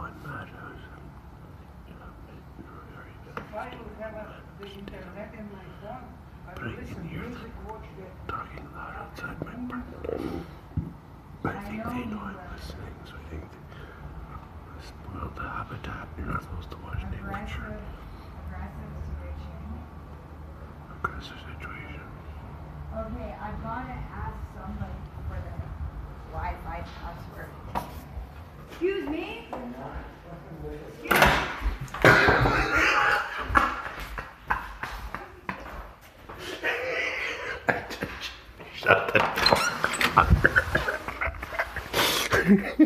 one matters. But I can hear them talking loud outside my apartment. But I think they know I'm listening, so I think they spoil the habitat. You're not supposed to watch nature. Aggressive situation. Okay, I gotta ask somebody for the Wi-Fi password. Excuse me? Shut the door.